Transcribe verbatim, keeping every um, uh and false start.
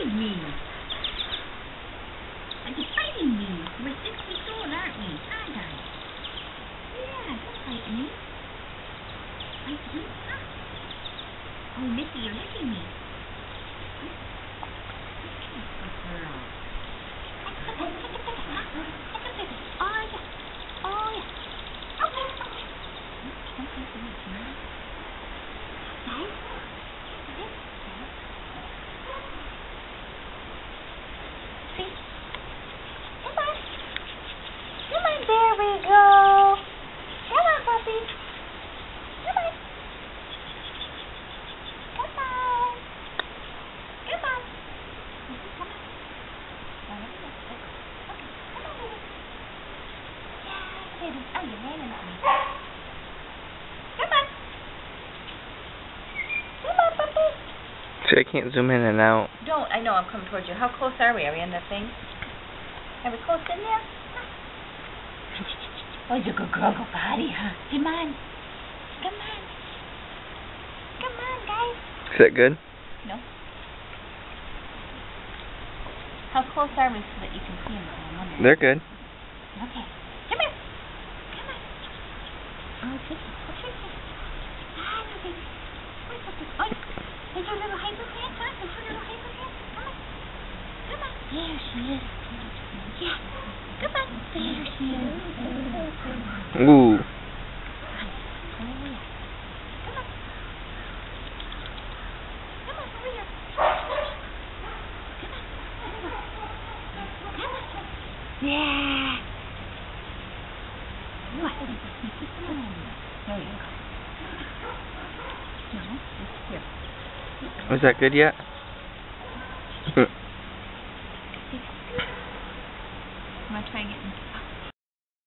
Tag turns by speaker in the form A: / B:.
A: fighting me? Are you fighting me? We're six weeks old, aren't we? Hi, guys. Yeah, don't fight me. Fight me? Huh? Oh, Missy, you're licking me. Good girl. Oh, yeah. Oh, yeah. Okay, okay. Don't fight me, right? Guys? Guys? See? Come on. Come on, there we go. Come on, puppy. Come on. Come on. Come on. Come on. Okay, come on, baby. Yeah, baby. Oh, you're landing on me. Come on. Come on, puppy.
B: See, I can't zoom in and out.
A: Don't. I know. I'm coming towards you. How close are we? Are we on that thing? Are we close in there? Oh, you're a good girl. Go potty, huh? Come on. Come on. Come on, guys.
B: Is that good?
A: No. How close are we so that you can see them? Oh,
B: They're good.
A: okay. Come here. Come on. Oh, Tricky. Oh, Tricky. Hi, my baby. Hi, puppy. Oh, is your little hyper pants, huh? Is your little hyper pants? Come on. Come on. There she is. Yeah. Come on. There she is.
B: Ooh.
A: Oh, yeah. Come on. Come on, over here. Come on. Come on. Yeah. What? There you go. No, it's here.
B: Was that good yet?
A: I'm going to try getting...